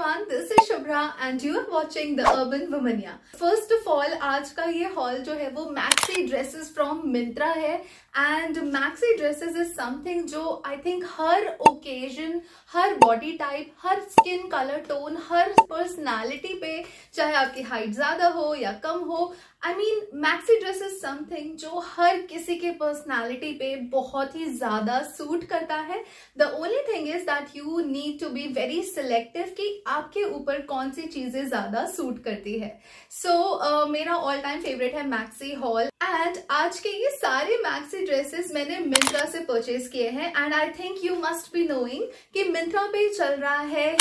everyone, this is Shubhra and you are watching The Urban Womania. First of all, आज का ये haul जो है वो maxi dresses from Myntra है and maxi dresses is something जो I think her occasion, her body type, her skin color tone, her personality पे, चाहे आपकी height ज़्यादा हो या कम हो, I mean maxi dress is something जो हर किसी के personality पे बहुत ही ज़्यादा suit करता है. The only thing is that you need to be very selective कि आपके ऊपर कौन सी चीजें ज्यादा सूट करती है. So मेरा all time favorite है maxi haul and आज के ये सारे maxi dresses मैंने Myntra से purchase किए हैं and I think you must be knowing कि Myntra पे चल रहा है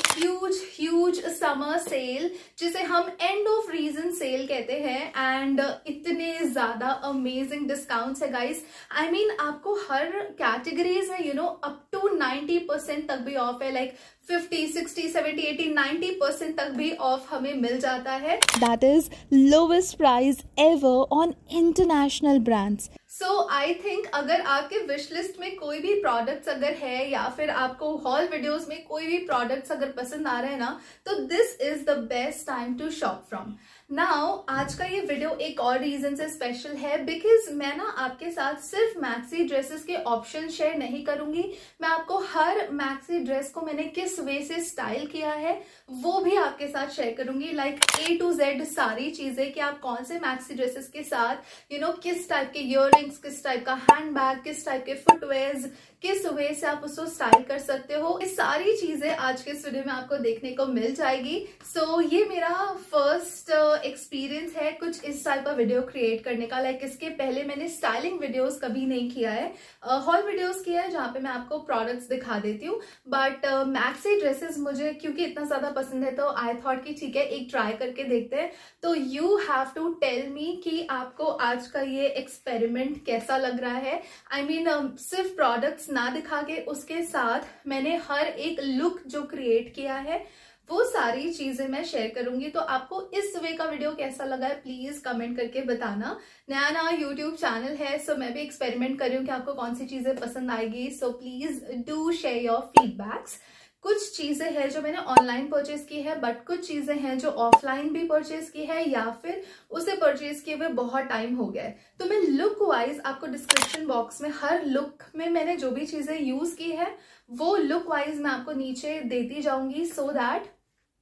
huge summer sale जिसे हम end of season sale कहते हैं and इतने ज्यादा amazing discounts है guys. I mean आपको हर categories में up to 90% तक भी ऑफ है, लाइक 50, 60, 70, 80, 90% तक भी ऑफ हमें मिल जाता है. That is lowest price ever on international brands. So I think अगर आपके विश लिस्ट में कोई भी प्रोडक्ट्स अगर है या फिर आपको हॉल वीडियोस में कोई भी प्रोडक्ट्स अगर पसंद आ रहे हैं ना, तो this is the best time to shop from. Now आज का ये वीडियो एक और रीजन से स्पेशल है बिकॉज मैं ना आपके साथ सिर्फ मैक्सी ड्रेसेस के ऑप्शन शेयर नहीं करूंगी, मैं आपको हर मैक्सी ड्रेस को मैंने किस वे से स्टाइल किया है वो भी आपके साथ शेयर करूंगी, लाइक A to Z सारी चीजें कि आप कौन से मैक्सी ड्रेसेस के साथ किस टाइप के इयररिंग्स, किस टाइप का हैंडबैग, किस टाइप के फुटवेयर्स, किस वे से आप उसको स्टाइल कर सकते हो. ये सारी चीजें आज के वीडियो में आपको देखने को मिल जाएगी. सो ये मेरा फर्स्ट एक्सपीरियंस है कुछ इस टाइप का वीडियो क्रिएट करने का. लाइक इसके पहले मैंने स्टाइलिंग वीडियोस कभी नहीं किया है, हॉल वीडियोस किया है जहाँ पे मैं आपको प्रोडक्ट्स दिखा देती हूँ. बट मैक्सी ड्रेसेस मुझे क्योंकि इतना ज्यादा पसंद है तो आई थॉट कि ठीक है एक ट्राई करके देखते हैं. तो you have to tell me कि आपको आज का ये एक्सपेरिमेंट कैसा लग रहा है. आई मीन सिर्फ प्रोडक्ट्स ना दिखा के उसके साथ मैंने हर एक लुक जो क्रिएट किया है वो सारी चीजें मैं शेयर करूंगी. तो आपको इस वे का वीडियो कैसा लगा है प्लीज कमेंट करके बताना. नया यूट्यूब चैनल है सो मैं भी एक्सपेरिमेंट कर रही हूँ कि आपको कौन सी चीजें पसंद आएगी. So please do share your feedbacks. कुछ चीजें हैं जो मैंने ऑनलाइन परचेज की है बट कुछ चीजें हैं जो ऑफलाइन भी परचेज की है या फिर उसे परचेज किए हुए बहुत टाइम हो गया है. तो मैं लुक वाइज आपको डिस्क्रिप्शन बॉक्स में हर लुक में मैंने जो भी चीजें यूज की है वो लुक वाइज मैं आपको नीचे देती जाऊंगी सो दैट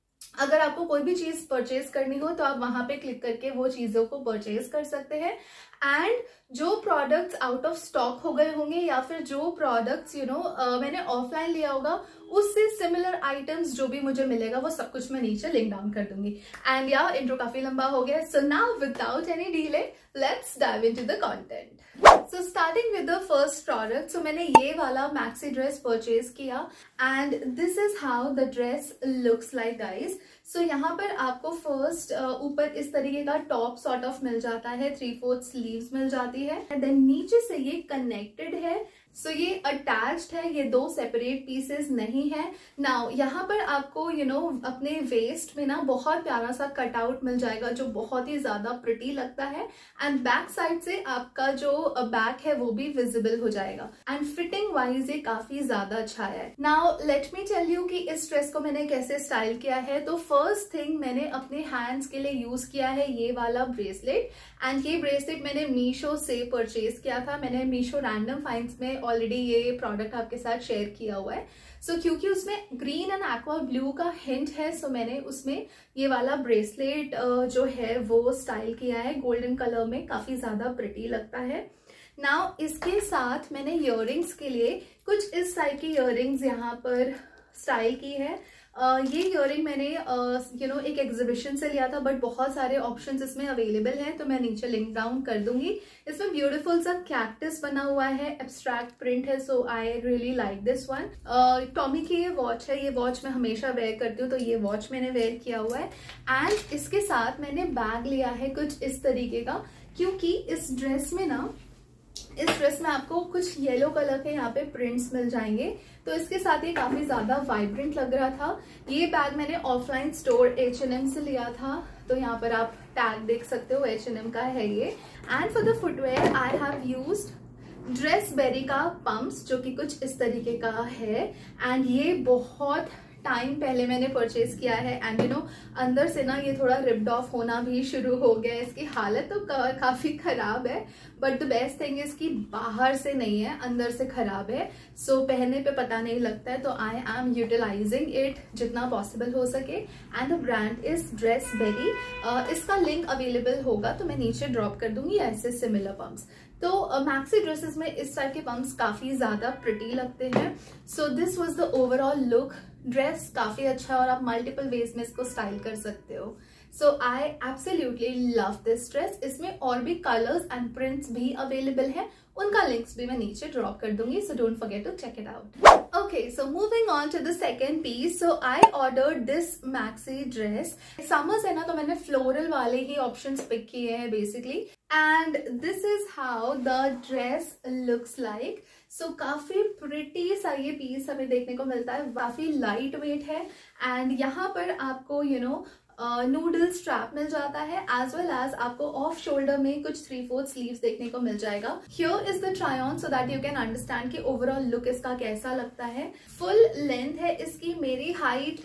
अगर आपको कोई भी चीज परचेज करनी हो तो आप वहां पे क्लिक करके वो चीजों को परचेज कर सकते हैं. एंड जो प्रोडक्ट्स आउट ऑफ स्टॉक हो गए होंगे या फिर जो प्रोडक्ट्स मैंने ऑफलाइन लिया होगा उससे सिमिलर आइटम्स जो भी मुझे मिलेगा वो सब कुछ मैं नीचे लिंक डाउन कर दूंगी. एंड या इंट्रो काफी लंबा हो गया so now without any delay let's dive into the content. So starting with the first product. So मैंने ये वाला मैक्सी ड्रेस परचेज किया and this is how the dress looks like guys. So यहाँ पर आपको फर्स्ट ऊपर इस तरीके का टॉप सॉर्ट ऑफ मिल जाता है, 3/4 स्लीव्स मिल जाती है एंड देन नीचे से ये कनेक्टेड है. सो ये अटैच्ड है, ये दो सेपरेट पीसेस नहीं है. नाउ यहाँ पर आपको अपने वेस्ट में ना बहुत प्यारा सा कटआउट मिल जाएगा जो बहुत ही ज्यादा प्रिटी लगता है एंड बैक साइड से आपका जो बैक है वो भी विजिबल हो जाएगा एंड फिटिंग वाइज ये काफी ज्यादा अच्छा है. Now let me tell you कि इस ड्रेस को मैंने कैसे स्टाइल किया है. तो फर्स्ट थिंग मैंने अपने हैंड्स के लिए यूज किया है ये वाला ब्रेसलेट एंड ये ब्रेसलेट मैंने मीशो से परचेज किया था. मैंने मीशो रैंडम फाइंड्स में ऑलरेडी ये प्रोडक्ट आपके साथ शेयर किया हुआ है. सो क्योंकि उसमें ग्रीन एंड एक्वा ब्लू का हिंट है सो मैंने उसमें ये वाला ब्रेसलेट जो है वो स्टाइल किया है गोल्डन कलर में, काफी ज्यादा प्रिटी लगता है. नाउ इसके साथ मैंने इयररिंग्स के लिए कुछ इस टाइप की इयररिंग्स यहाँ पर स्टाइल की है. ये इयररिंग मैंने एक एग्जीबिशन से लिया था बट बहुत सारे ऑप्शंस इसमें अवेलेबल हैं तो मैं नीचे लिंक डाउन कर दूंगी. इसमें ब्यूटीफुल सा कैक्टस बना हुआ है, एब्स्ट्रैक्ट प्रिंट है so I really like this one. Tommy की ये वॉच है, ये वॉच मैं हमेशा वेयर करती हूँ तो ये वॉच मैंने वेयर किया हुआ है. एंड इसके साथ मैंने बैग लिया है कुछ इस तरीके का क्योंकि इस ड्रेस में आपको कुछ येलो कलर के यहाँ पे प्रिंट्स मिल जाएंगे तो इसके साथ ये काफी ज्यादा वाइब्रेंट लग रहा था. ये बैग मैंने ऑफलाइन स्टोर H&M से लिया था तो यहाँ पर आप टैग देख सकते हो H&M का है ये. And for the footwear I have used Dressberry का पंप्स जो कि कुछ इस तरीके का है एंड ये बहुत टाइम पहले मैंने परचेज किया है एंड यू नो अंदर से ना ये थोड़ा रिप्ड ऑफ होना भी शुरू हो गया है। इसकी हालत तो काफ़ी ख़राब है, but the best thing is कि बाहर से नहीं है, अंदर से ख़राब है। सो पहनने पे पता नहीं लगता है, तो आई एम यूटिलाइजिंग इट जितना पॉसिबल हो सके। And the brand is Dressberry. इसका लिंक अवेलेबल होगा तो मैं नीचे ड्रॉप कर दूंगी ऐसे सिमिलर पम्प्स। तो मैक्सी ड्रेसेस में इस टाइप के पम्प्स काफ़ी ज़्यादा प्रिटी लगते हैं। So this was the overall look. Dress काफ़ी अच्छा है और आप मल्टीपल वेज में इसको स्टाइल कर सकते हो। So I absolutely love this dress. इसमें और भी कलर्स एंड प्रिंट्स भी अवेलेबल हैं, उनका लिंक्स भी मैं नीचे ड्रॉप कर दूंगी, so don't forget to check it out. Okay, so moving on to the second piece. So I ordered this maxi dress. Summers है ना, तो मैंने फ्लोरल वाले ही ऑप्शंस पिक किए हैं basically, and this is how the dress looks like. So काफी pretty सा ये पीस हमें देखने को मिलता है, काफी लाइट वेट है एंड यहाँ पर आपको यू नो नूडल स्ट्रैप मिल जाता है, एज वेल एज आपको ऑफ शोल्डर में कुछ 3/4 स्लीव्स देखने को मिल जाएगा। Here is the try on so that you can understand कि ओवरऑल लुक इसका कैसा लगता है। फुल लेंथ है इसकी, मेरी हाइट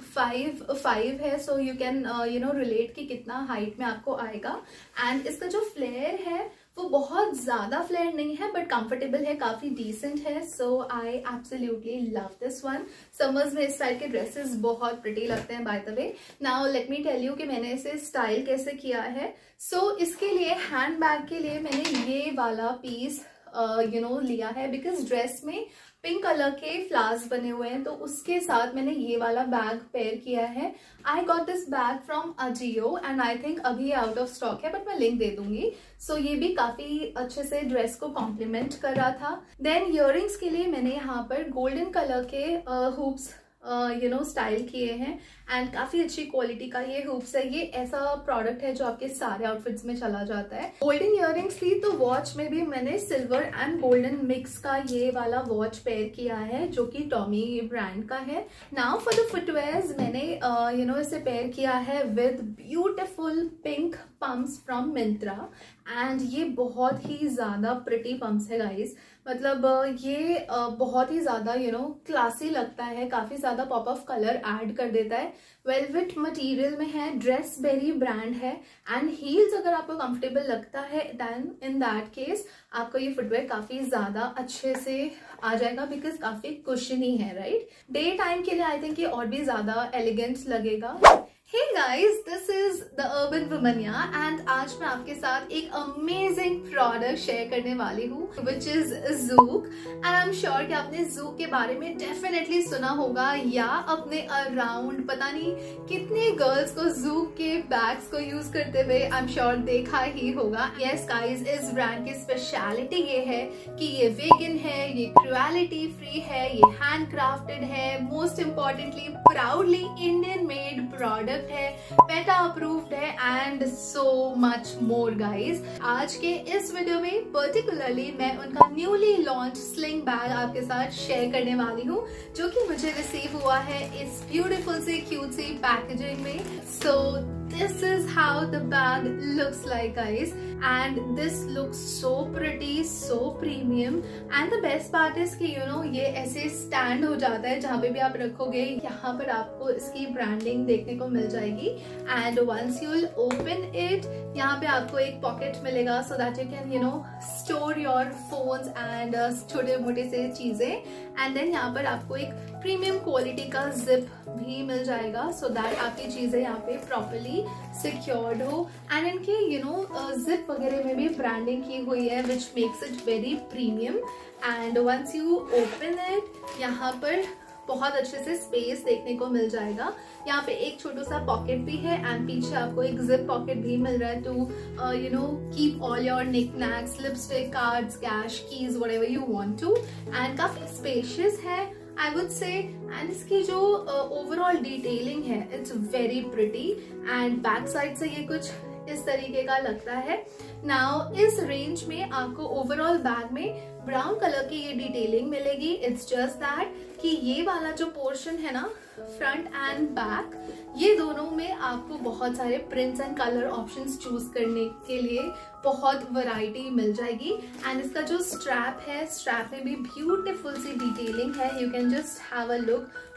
5'5" है, so you can you know relate कि कितना हाइट में आपको आएगा। एंड इसका जो फ्लेयर है वो बहुत ज्यादा फ्लेयर नहीं है, बट कंफर्टेबल है, काफी डिसेंट है। So I absolutely love this one. Summers में इस टाइप के ड्रेसेस बहुत प्रिटी लगते हैं by the way. Now let me tell you कि मैंने इसे स्टाइल कैसे किया है। सो इसके लिए हैंड बैग के लिए मैंने ये वाला पीस यू नो लिया है, बिकॉज ड्रेस में पिंक कलर के फ्लावर्स बने हुए हैं, तो उसके साथ मैंने ये वाला बैग पेयर किया है। I got this bag from Ajio and I think अभी आउट ऑफ स्टॉक है, बट मैं लिंक दे दूंगी। सो ये भी काफी अच्छे से ड्रेस को कॉम्प्लीमेंट कर रहा था। देन इयररिंग्स के लिए मैंने यहाँ पर गोल्डन कलर के हुप्स यू नो स्टाइल किए हैं एंड काफी अच्छी क्वालिटी का ये हुप्स है। ये ऐसा प्रोडक्ट है जो आपके सारे आउटफिट्स में चला जाता है। गोल्डन इयररिंग्स थी, तो वॉच में भी मैंने सिल्वर एंड गोल्डन मिक्स का ये वाला वॉच पेयर किया है, जो कि टॉमी ब्रांड का है। नाउ फॉर द फुटवेयर्स मैंने यू नो इसे पेयर किया है with beautiful pink pumps from Myntra and ये बहुत ही ज्यादा प्रिटी पम्प्स है गाइज। मतलब ये बहुत ही ज्यादा यू नो क्लासी लगता है, काफी ज्यादा पॉप ऑफ कलर ऐड कर देता है। वेलवेट मटेरियल में है, ड्रेसबेरी ब्रांड है एंड हील्स अगर आपको कंफर्टेबल लगता है देन इन दैट केस आपको ये फुटवेयर काफी ज्यादा अच्छे से आ जाएगा, बिकॉज काफी कुशनी है, राइट। डे टाइम के लिए आई थिंक ये और भी ज्यादा एलिगेंट लगेगा। Hey guys, this is the Urban Womania and आज मैं आपके साथ एक अमेजिंग प्रोडक्ट शेयर करने वाली हूँ which is Zook and I'm sure कि आपने Zook के बारे में डेफिनेटली सुना होगा या अपने अराउंड पता नहीं कितने गर्ल्स को Zook के बैग्स को यूज करते हुए I'm sure देखा ही होगा। Yes guys, इस ब्रांड की स्पेशलिटी ये है कि ये वेगन है, ये क्रुएलिटी फ्री है, ये हैंड क्राफ्टेड है, most importantly proudly Indian made product है, पेटा अप्रूव्ड है and so much more guys. आज के इस वीडियो में पर्टिकुलरली मैं उनका न्यूली लॉन्च स्लिंग बैग आपके साथ शेयर करने वाली हूँ, जो कि मुझे रिसीव हुआ है इस ब्यूटीफुल सी क्यूट सी पैकेजिंग में। So this is how the bag looks like guys and this looks so pretty, so premium and the best part is कि you know ये ऐसे stand हो जाता है, जहाँ पे भी आप रखोगे यहाँ पर आपको इसकी ब्रांडिंग देखने को मिल जाएगी and once you'll open it यहाँ पे आपको एक पॉकेट मिलेगा so that you can you know store your phones and छोटे मोटे से चीजें and then यहाँ पर आपको एक प्रीमियम क्वालिटी का जिप भी मिल जाएगा so that आपकी चीजें यहाँ पे प्रॉपरली सिक्योर्ड हो एंड इनके यू नो जिप वगैरह में भी ब्रांडिंग की हुई है which makes it very premium and once you open it यहाँ पर बहुत अच्छे से स्पेस देखने को मिल जाएगा। यहाँ पे एक छोटा सा पॉकेट भी है एंड पीछे आपको एक जिप पॉकेट भी मिल रहा है to you know keep all your knick-knacks, lipstick, cards, cash, keys, whatever you want to and काफी स्पेशियस है I would say एंड इसकी जो ओवरऑल डिटेलिंग है it's very pretty and back side से ये कुछ इस तरीके का लगता है। नाउ इस रेंज में आपको ओवरऑल बैग में ब्राउन कलर की ये डिटेलिंग मिलेगी। इट्स जस्ट दैट कि ये वाला जो पोर्शन है ना फ्रंट एंड बैक, ये दोनों में आपको बहुत सारे prints and colour options choose करने के लिए बहुत वैरायटी मिल जाएगी एंड इसका जो स्ट्रैप है, स्ट्रैप में भी ब्यूटीफुल सी डिटेलिंग है। You can just have a look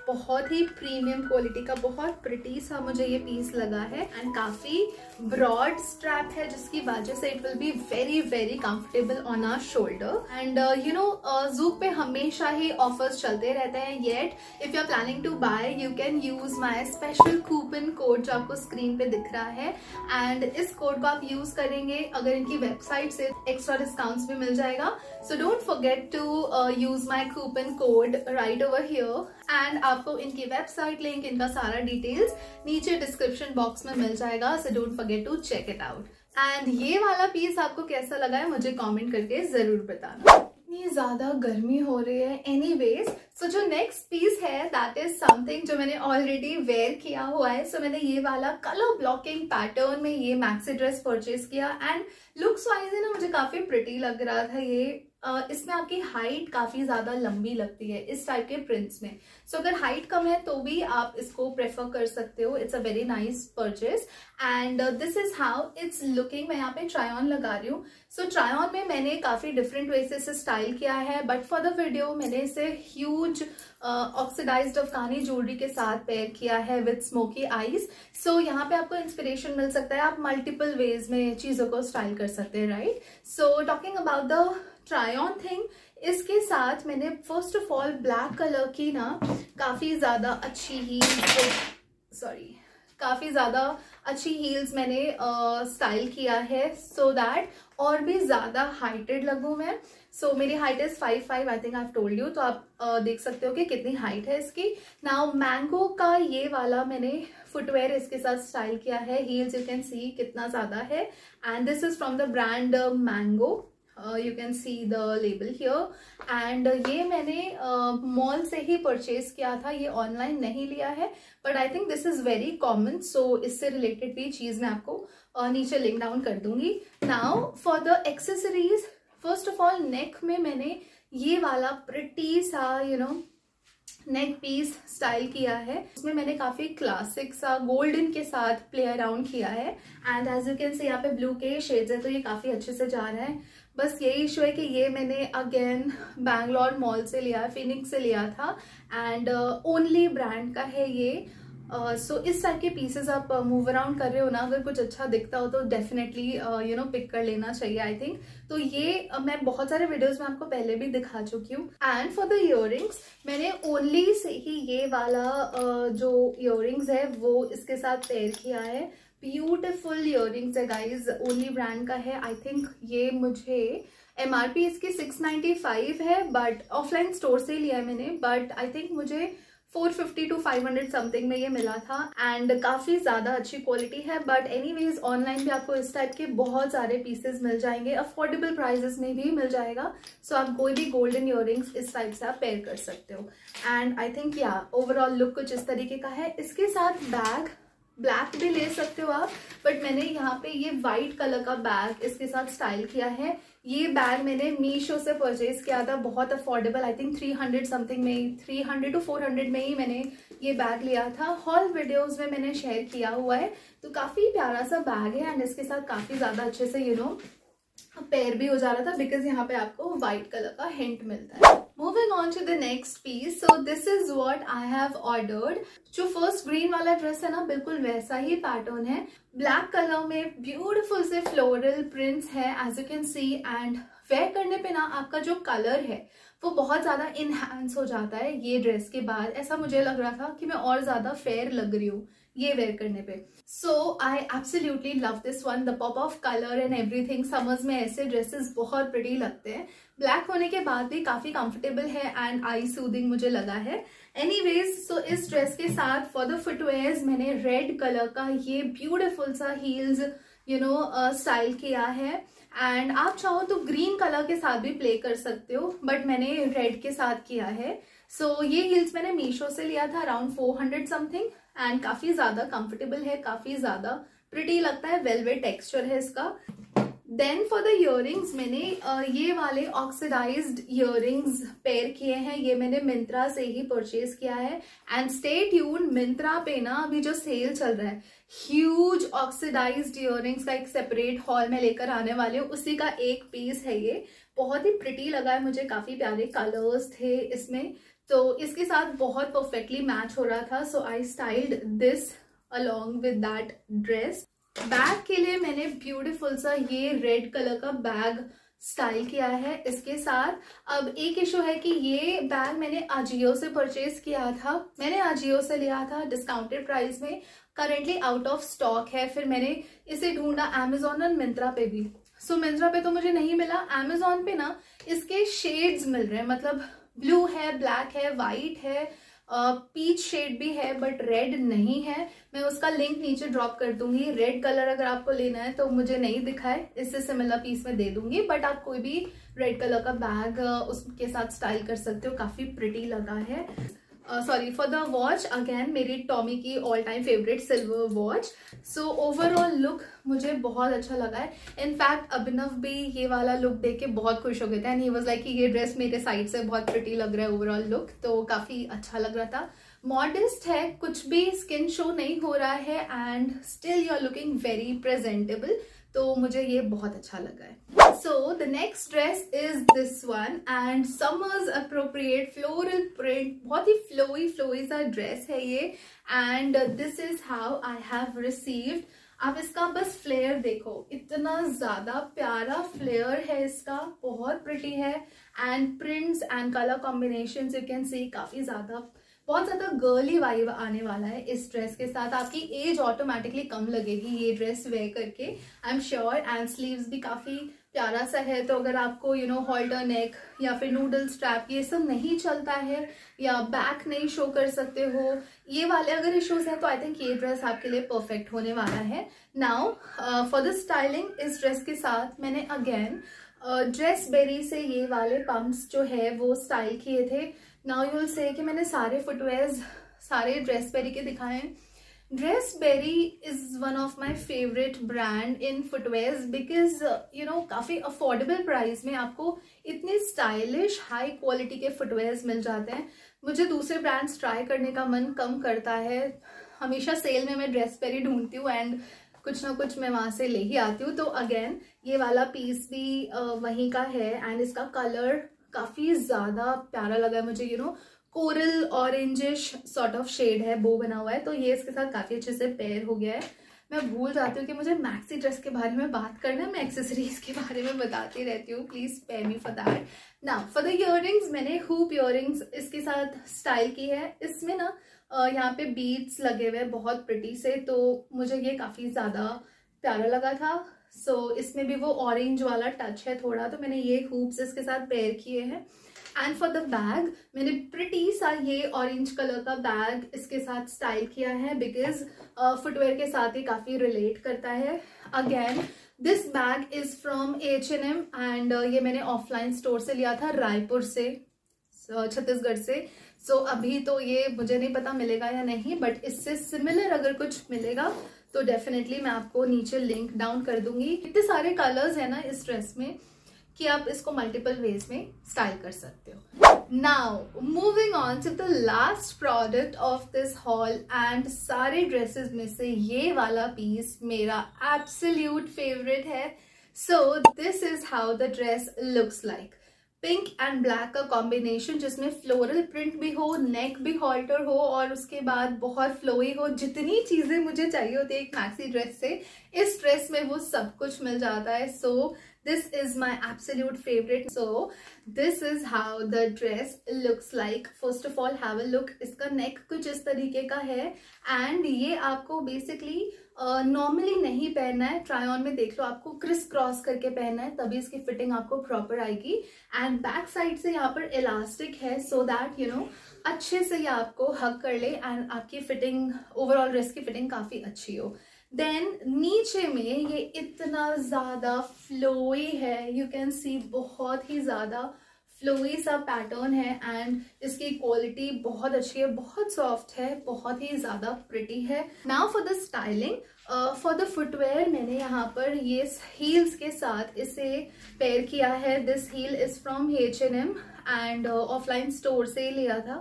बहुत ही प्रीमियम क्वालिटी का बहुत प्रिटी सा मुझे ये पीस लगा है एंड काफी ब्रॉड स्ट्रैप है, जिसकी वजह से it will be very very comfortable on our shoulder. And you know Zouk पे हमेशा ही ऑफर्स चलते रहते हैं, yet if you are planning to buy you can use my special coupon code जो आपको स्क्रीन पे दिख रहा है, एंड इस कोड को आप यूज करेंगे अगर इनकी वेबसाइट से एक्स्ट्रा डिस्काउंट्स भी मिल जाएगा। So don't forget to use my coupon code right over here, and आपको इनकी वेबसाइट लिंक, इनका सारा डिटेल्स नीचे डिस्क्रिप्शन बॉक्स में मिल जाएगा। So don't forget to check it out. And ये वाला पीस आपको कैसा लगा है मुझे कमेंट करके जरूर बताना। इतनी ज्यादा गर्मी हो रही है। एनीवेज, सो जो नेक्स्ट पीस है दैट इज समथिंग जो मैंने ऑलरेडी वेयर किया हुआ है। सो मैंने ये वाला कलर ब्लॉकिंग पैटर्न में ये मैक्सी ड्रेस परचेज किया एंड लुक्स वाइज है ना मुझे काफी प्रिटी लग रहा था ये। इसमें आपकी हाइट काफी ज्यादा लंबी लगती है इस टाइप के प्रिंट्स में। सो अगर हाइट कम है तो भी आप इसको प्रेफर कर सकते हो। It's a very nice purchase and this is how it's looking. मैं यहाँ पे ट्राई ऑन लगा रही हूँ। सो ट्राई ऑन में मैंने काफी डिफरेंट वे से इसे स्टाइल किया है, बट फॉर द वीडियो मैंने इसे ह्यूज ऑक्सीडाइज्ड अफगानी ज्वेलरी के साथ पेयर किया है विद स्मोकी आईज। सो यहाँ पे आपको इंस्पिरेशन मिल सकता है, आप मल्टीपल वेज में चीजों को स्टाइल कर सकते हैं, right. So talking about the try on thing, इसके साथ मैंने first of all black colour की ना काफी ज्यादा अच्छी हील्स मैंने स्टाइल किया है सो दैट और भी ज्यादा हाइटेड लगूं मैं। सो मेरी height is 5'5", I think I have told you, तो आप देख सकते हो कि कितनी हाइट है इसकी। नाउ मैंगो का ये वाला मैंने फुटवेयर इसके साथ स्टाइल किया है। हील्स यू कैन सी कितना ज्यादा है and this is from the brand Mango. You can see the label here and ये मैंने मॉल से ही परचेज किया था, ये ऑनलाइन नहीं लिया है, but I think this is very common. So इससे रिलेटेड भी चीज मैं आपको नीचे लिंक डाउन कर दूंगी। Now for the accessories, first of all neck में मैंने ये वाला प्रिटी सा you know neck piece style किया है। उसमें मैंने काफी क्लासिक सा गोल्डन के साथ प्ले अराउंड किया है and as you can see यहाँ पे ब्लू के शेड्स है तो ये काफी अच्छे से जा रहा है। बस यही इशू है कि ये मैंने अगेन बैंगलोर मॉल से लिया, फिनिक्स से लिया था एंड ओनली ब्रांड का है ये। सो इस टाइप के पीसेस आप मूव अराउंड कर रहे हो ना, अगर कुछ अच्छा दिखता हो तो डेफिनेटली यू नो पिक कर लेना चाहिए आई थिंक। तो ये मैं बहुत सारे वीडियोस में आपको पहले भी दिखा चुकी हूँ। एंड फॉर द इयररिंग्स मैंने ओनली से ही ये वाला जो इयररिंग्स है वो इसके साथ पेयर किया है। ब्यूटिफुल इयररिंग्स है गाइज, ओनली ब्रांड का है। आई थिंक ये मुझे MRP इसकी 695 है, बट ऑफलाइन स्टोर से लिया है मैंने, बट आई थिंक मुझे 450 to 500 समथिंग में ये मिला था एंड काफी ज्यादा अच्छी क्वालिटी है। बट एनीवेज ऑनलाइन भी आपको इस टाइप के बहुत सारे पीसेस मिल जाएंगे, अफोर्डेबल प्राइसेस में भी मिल जाएगा। सो आप कोई भी गोल्डन इयररिंग्स इस टाइप से आप पेयर कर सकते हो एंड आई थिंक या ओवरऑल लुक कुछ इस तरीके का है। इसके साथ बैग ब्लैक भी ले सकते हो आप, बट मैंने यहाँ पे ये वाइट कलर का बैग इसके साथ स्टाइल किया है। ये बैग मैंने मीशो से परचेज किया था, बहुत अफोर्डेबल, आई थिंक 300 समथिंग में ही, 300 to 400 में ही मैंने ये बैग लिया था। हॉल वीडियोस में मैंने शेयर किया हुआ है। तो काफी प्यारा सा बैग है एंड इसके साथ काफी ज्यादा अच्छे से यू नो पेयर भी हो जा रहा था बिकॉज यहाँ पे आपको व्हाइट कलर का हिंट मिलता है। Moving on to the next piece, so this is what I have ordered. जो फर्स्ट ग्रीन वाला ड्रेस है ना बिल्कुल वैसा ही पैटर्न है, ब्लैक कलर में ब्यूटीफुल से फ्लोरल प्रिंट्स है as you can see and wear करने पे ना आपका जो कलर है वो बहुत ज्यादा इनहैंस हो जाता है ये ड्रेस के बाद। ऐसा मुझे लग रहा था कि मैं और ज्यादा फेयर लग रही हूँ ये वेयर करने पे। So I absolutely love this one, the pop of colour and everything. Summers में ऐसे ड्रेसेस बहुत प्रिटी लगते हैं, ब्लैक होने के बाद भी काफी कंफर्टेबल है एंड आई सूदिंग मुझे लगा है। एनीवेज, सो इस ड्रेस के साथ फॉर द फुटवेयर्स मैंने रेड कलर का ये ब्यूटिफुल सा हील्स यू नो स्टाइल किया है एंड आप चाहो तो ग्रीन कलर के साथ भी प्ले कर सकते हो, बट मैंने रेड के साथ किया है। सो ये हील्स मैंने मीशो से लिया था अराउंड 400 समथिंग एंड काफी ज्यादा कंफर्टेबल है, काफी ज्यादा प्रिटी लगता है, वेलवेट टेक्सचर है इसका। देन फॉर द इयररिंग्स मैंने ये वाले ऑक्सीडाइज्ड इयररिंग्स पेयर किए हैं। ये मैंने मिंत्रा से ही परचेज किया है एंड स्टे ट्यून, मिंत्रा पे ना अभी जो सेल चल रहा है ह्यूज ऑक्सीडाइज्ड इयररिंग्स का एक सेपरेट हॉल में लेकर आने वाले हूँ, उसी का एक पीस है ये। बहुत ही प्रिटी लगा है मुझे, काफी प्यारे कलर्स थे इसमें। तो इसके साथ बहुत परफेक्टली मैच हो रहा था, so I styled this along with that dress. Bag के लिए मैंने ब्यूटीफुल सा ये रेड कलर का बैग स्टाइल किया है इसके साथ। अब एक इशू है कि ये बैग मैंने अजियो से परचेज किया था, मैंने अजियो से लिया था डिस्काउंटेड प्राइस में, करेंटली आउट ऑफ स्टॉक है। फिर मैंने इसे ढूंढा अमेजोन और मिंत्रा पे भी, सो मिंत्रा पे तो मुझे नहीं मिला, अमेजोन पे ना इसके शेड्स मिल रहे हैं, मतलब ब्लू है, ब्लैक है, वाइट है, पीच शेड भी है, बट रेड नहीं है। मैं उसका लिंक नीचे ड्रॉप कर दूंगी। रेड कलर अगर आपको लेना है तो मुझे नहीं दिखा है, इससे सिमिलर पीस में दे दूंगी, बट आप कोई भी रेड कलर का बैग उसके साथ स्टाइल कर सकते हो, काफी प्रिटी लगा है। Sorry for the watch, again मेरी टॉमी की all time favourite silver watch. So overall look मुझे बहुत अच्छा लगा है। इनफैक्ट अभिनव भी ये वाला लुक देख के बहुत खुश हो गए थे, एंड ही वाज लाइक कि ये ड्रेस मेरे साइड से बहुत प्रिटी लग रहा है ओवरऑल लुक, तो काफी अच्छा लग रहा था। मॉडेस्ट है, कुछ भी स्किन शो नहीं हो रहा है, and still you are looking very presentable, तो मुझे ये बहुत अच्छा लगा है। So the next dress is this one, and summer's appropriate floral print, बहुत ही flowy सा ड्रेस है ये, and this is how I have received। आप इसका बस फ्लेयर देखो, इतना ज्यादा प्यारा फ्लेयर है इसका, बहुत प्रिटी है, and prints and colour combinations you can see काफी ज्यादा, बहुत ज्यादा गर्ली वाइब आने वाला है इस ड्रेस के साथ। आपकी एज ऑटोमेटिकली कम लगेगी ये ड्रेस वेयर करके, I am sure. And sleeves भी काफी प्यारा सा है, तो अगर आपको हॉल्टर नेक या फिर नूडल स्ट्रैप ये सब नहीं चलता है, या बैक नहीं शो कर सकते हो, ये वाले अगर इश्यूज हैं, तो आई थिंक ये ड्रेस आपके लिए परफेक्ट होने वाला है। नाउ फॉर द स्टाइलिंग, इस ड्रेस के साथ मैंने अगेन ड्रेस बेरी से ये वाले पम्प्स जो है वो स्टाइल किए थे। नाउ यू विल से कि मैंने सारे फुटवेयर्स सारे ड्रेस बेरी के दिखाए हैं। DressBerry is one of my favourite brand in footwears, because काफी अफोर्डेबल प्राइस में आपको इतने स्टाइलिश हाई क्वालिटी के फुटवेयर्स मिल जाते हैं। मुझे दूसरे ब्रांड्स ट्राई करने का मन कम करता है, हमेशा सेल में मैं ड्रेस बेरी ढूंढती हूँ, एंड कुछ ना कुछ मैं वहां से ले ही आती हूँ। तो अगेन ये वाला पीस भी वहीं का है, एंड इसका कलर काफी ज्यादा प्यारा लगा है मुझे, coral orangish sort of shade है, बो बना हुआ है, तो ये इसके साथ काफी अच्छे से पेयर हो गया है। मैं भूल जाती हूँ कि मुझे मैक्सी ड्रेस के बारे में बात करना है, मैं एक्सेसरीज के बारे में बताती रहती हूँ, please spare me for that. Now for the earrings, मैंने हुप इयररिंग्स इसके साथ स्टाइल की है। इसमें ना यहाँ पे बीड्स लगे हुए बहुत प्रिटी से, तो मुझे ये काफी ज्यादा प्यारा लगा था। सो इसमें भी वो ऑरेंज वाला टच है थोड़ा, तो मैंने ये हुप्स इसके साथ पेयर किए हैं। एंड फॉर द बैग, मैंने प्रिटी सा ये ऑरेंज कलर का बैग इसके साथ स्टाइल किया है, बिकॉज फुटवेयर के साथ ही काफी रिलेट करता है। Again this bag is from H&M, and ये मैंने ऑफलाइन स्टोर से लिया था, रायपुर से, छत्तीसगढ़ से। सो अभी तो ये मुझे नहीं पता मिलेगा या नहीं, बट इससे सिमिलर अगर कुछ मिलेगा तो डेफिनेटली मैं आपको नीचे लिंक डाउन कर दूंगी। इतने सारे कलर्स है ना इस ड्रेस में कि आप इसको मल्टीपल वेज में स्टाइल कर सकते हो। Now moving on to the last product of this haul, and सारे ड्रेसेस में से ये वाला पीस मेरा एब्सोल्यूट फेवरेट है। So this is how the dress looks like. Pink and black का कॉम्बिनेशन, जिसमें फ्लोरल प्रिंट भी हो, नेक भी हॉल्टर हो, और उसके बाद बहुत फ्लोई हो, जितनी चीजें मुझे चाहिए होती है एक मैक्सी ड्रेस से, इस ड्रेस में वो सब कुछ मिल जाता है। सो this is my absolute favorite. So this is how the dress looks like. First of all have a look, इसका नेक कुछ इस तरीके का है, एंड ये आपको बेसिकली नॉर्मली नहीं पहनना है, ट्राई ऑन में देख लो, आपको क्रिस क्रॉस करके पहनना है, तभी इसकी फिटिंग आपको प्रॉपर आएगी। एंड बैक साइड से यहाँ पर इलास्टिक है, सो दैट अच्छे से ये आपको हग कर ले, एंड आपकी फिटिंग ओवरऑल ड्रेस की फिटिंग काफी अच्छी हो। देन नीचे में ये इतना ज्यादा फ्लोई है, यू कैन सी बहुत ही ज्यादा फ्लोई सा पैटर्न है, एंड इसकी क्वालिटी बहुत अच्छी है, बहुत सॉफ्ट है, बहुत ही ज्यादा प्रिटी है। Now for the styling, for the footwear मैंने यहाँ पर ये हील्स के साथ इसे पेयर किया है। This heel is from H&M, and offline store से लिया था,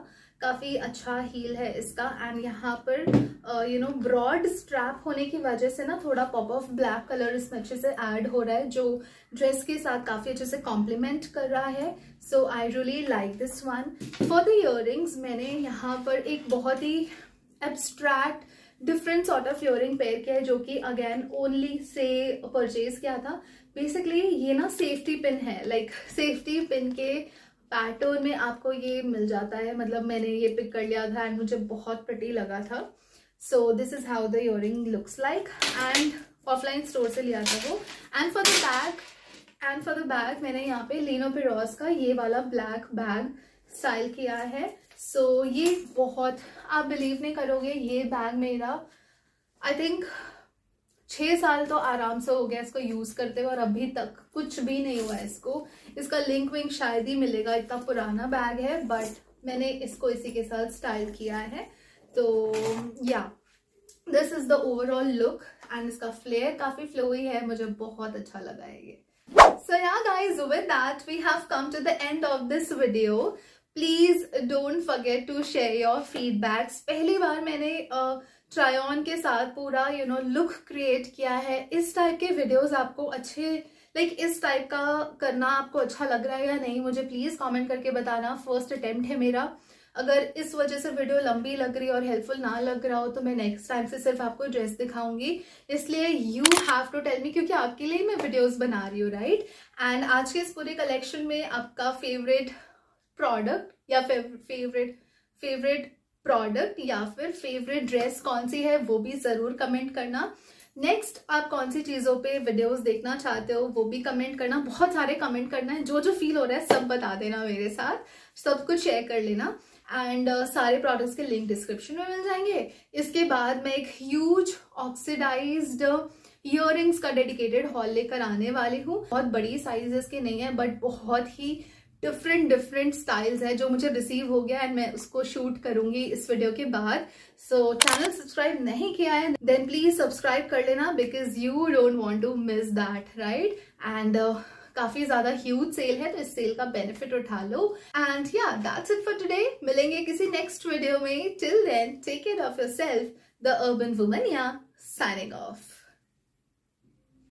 काफ़ी अच्छा हील है इसका। एंड यहाँ पर ब्रॉड स्ट्रैप होने की वजह से ना थोड़ा पॉप ऑफ ब्लैक कलर इसमें अच्छे से ऐड हो रहा है, जो ड्रेस के साथ काफ़ी अच्छे से कॉम्प्लीमेंट कर रहा है। So I really like this one. For the earrings मैंने यहाँ पर एक बहुत ही abstract different sort of earring pair किया है, जो कि अगेन ओनली से परचेज किया था। बेसिकली ये ना सेफ्टी पिन है, लाइक सेफ्टी पिन के पैटर्न में आपको ये मिल जाता है। मतलब मैंने ये पिक कर लिया था एंड मुझे बहुत प्रिटी लगा था। So this is how the earring looks like, and offline store से लिया था वो। एंड फॉर द बैग मैंने यहाँ पे लिनो पिरोज का ये वाला ब्लैक बैग स्टाइल किया है। सो ये बहुत, आप बिलीव नहीं करोगे, ये बैग मेरा आई थिंक 6 साल तो आराम से हो गया इसको यूज करते हुए, और अभी तक कुछ भी नहीं हुआ है इसको। इसका लिंक विंक शायद ही मिलेगा, इतना पुराना बैग है, बट मैंने इसको इसी के साथ स्टाइल किया है। तो yeah this is the overall look, and इसका फ्लेयर काफी फ्लोई है, मुझे बहुत अच्छा लगा है ये। So yeah guys, with that we have come to the end of this video. Please don't forget to share your feedbacks. पहली बार मैंने ट्राई ऑन के साथ पूरा लुक क्रिएट किया है। इस टाइप के वीडियोस आपको अच्छे, लाइक इस टाइप का करना आपको अच्छा लग रहा है या नहीं, मुझे प्लीज कमेंट करके बताना। फर्स्ट अटेम्प्ट है मेरा। अगर इस वजह से वीडियो लंबी लग रही है और हेल्पफुल ना लग रहा हो तो मैं नेक्स्ट टाइम से सिर्फ आपको ड्रेस दिखाऊंगी। इसलिए you have to tell me, क्योंकि आपके लिए मैं वीडियोस बना रही हूँ, राइट। एंड आज के इस पूरे कलेक्शन में आपका फेवरेट प्रोडक्ट या फेवरेट प्रोडक्ट या फिर फेवरेट ड्रेस कौन सी है वो भी जरूर कमेंट करना। नेक्स्ट आप कौन सी चीजों पे वीडियोस देखना चाहते हो वो भी कमेंट करना। बहुत सारे कमेंट करना है, जो जो फील हो रहा है सब बता देना मेरे साथ, सब कुछ शेयर कर लेना। एंड सारे प्रोडक्ट्स के लिंक डिस्क्रिप्शन में मिल जाएंगे। इसके बाद मैं एक ह्यूज ऑक्सीडाइज्ड इयररिंग्स का डेडिकेटेड हॉल लेकर आने वाली हूँ। बहुत बड़ी साइजेस के नहीं है, बट बहुत ही डिफरेंट स्टाइल्स है जो मुझे रिसीव हो गया, एंड मैं उसको शूट करूंगी इस वीडियो के बाद। सो चैनल सब्सक्राइब नहीं किया है देन प्लीज सब्सक्राइब कर लेना, because you don't want to miss that, right. And काफी ज्यादा ह्यूज सेल है, तो इस सेल का बेनिफिट उठा लो। And yeah that's it for today. मिलेंगे किसी नेक्स्ट वीडियो में। Till then take care of yourself. The Urban Woman yeah signing of.